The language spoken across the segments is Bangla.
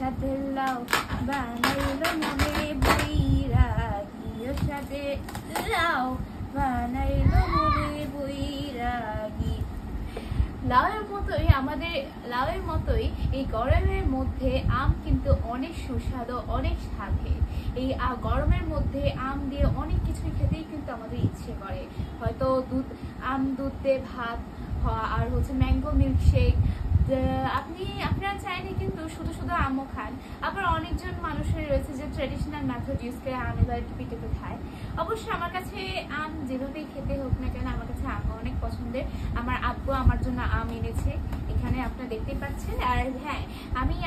সাথে লাউ বানাইলো মনে বৈরাগী, সাথে লাউ বানাইলো মনে বৈরাগী। লাউয়ের মতোই এই গরমের মধ্যে আম কিন্তু অনেক সুস্বাদু, অনেক স্বাদে। এই গরমের মধ্যে আম দিয়ে অনেক কিছুই খেতেই কিন্তু আমাদের ইচ্ছে করে। হয়তো আম দুধ দিয়ে ভাত, আর হচ্ছে ম্যাঙ্গো মিল্কশেক। আপনারা চাইলে কিন্তু শুধু শুধু আমও খান। আবার অনেকজন মানুষের রয়েছে যে ট্রেডিশনাল মেথড ইউজ করে আম এবার পিঠে খায়। অবশ্যই আমার কাছে আম যেভাবেই খেতে হোক না কেন, আমার কাছে আম অনেক পছন্দের। আমার আব্বু আমার জন্য আম এনেছে, এখানে আপনারা দেখতেই পাচ্ছেন। আর হ্যাঁ, আমি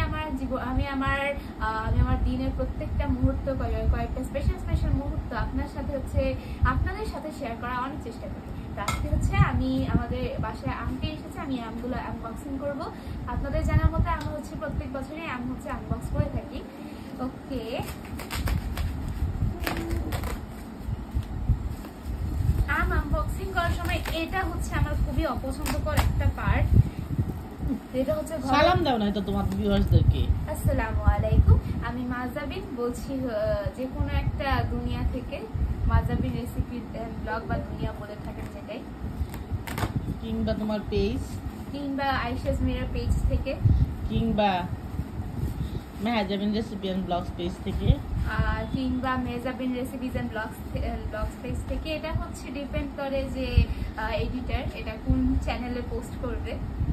আমার দিনের প্রত্যেকটা মুহূর্ত, কয়েকটা স্পেশাল মুহূর্ত আপনাদের সাথে শেয়ার করার অনেক চেষ্টা করি। আজকে হচ্ছে আমি আমাদের বাসায় আমটি এসেছে, আমি আমগুলো আনবক্সিং করব। আপনাদের জানার মতো আমরা হচ্ছে প্রত্যেক বছরই আম হচ্ছে আনবক্স করে থাকি। ওকে, আম আনবক্সিং করার সময় এটা হচ্ছে আমার খুবই অপছন্দকর একটা পার্ট। যেটা হচ্ছে সালাম দাও না তো তোমার ভিউয়ার্সদেরকে। আসসালামু আলাইকুম, আমি মাজাবিন বলছি, যে কোনো একটা দুনিয়া থেকে। মাজাবিন রেসিপি ব্লগ বা দুনিয়া বলে থাকেন যেটাই, কিংবা তোমার পেজ, কিংবা আয়েশাস মিরার পেজ থেকে, কিংবা Mehjabin recipe and blogs page থেকে, কিংবা Mehjabin recipes and blogs page থেকে। এটা হচ্ছে ডিপেন্ড করে যে এডিটর এটা কোন চ্যানেলে পোস্ট করবে।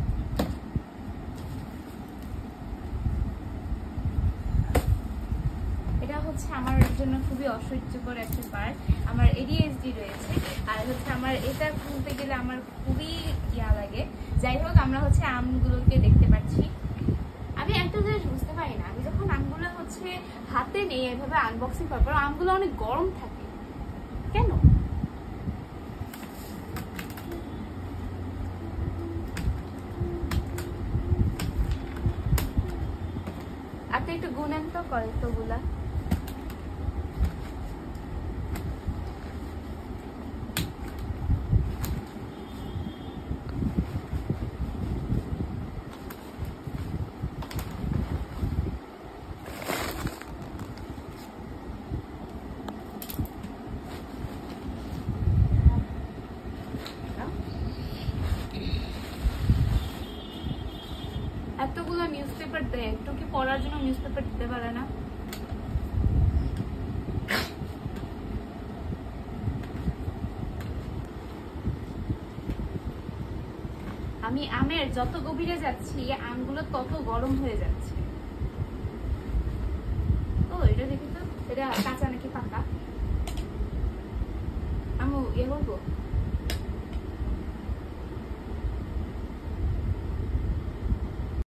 এটা হচ্ছে আমার জন্য খুবই অসহ্যকর একটা পার্ট। আমার ADHD রয়েছে, আর হচ্ছে আমার এটা খুলতে গেলে আমার খুবই লাগে। যাই হোক, আমরা হচ্ছে আমগুলোকে দেখতে পাচ্ছি। আমি একটা জিনিস বুঝতে পারি না, আমি যখন আমগুলো হচ্ছে হাতে নিয়ে এভাবে আনবক্সিং করার পর আমগুলো অনেক গরম থাকে কেন? আপনি একটু গুনেন তো কয়েকগুলা। এতগুলো নিউজ পেপার দেয়, একটু কি পড়ার জন্য নিউজ পেপার দিতে পারে না? আমি আমের যত গভীরে যাচ্ছি আমগুলো তত গরম হয়ে যাচ্ছে। ও এটা দেখি তো, এটা কাঁচা নাকি পাকা? আমি করবো।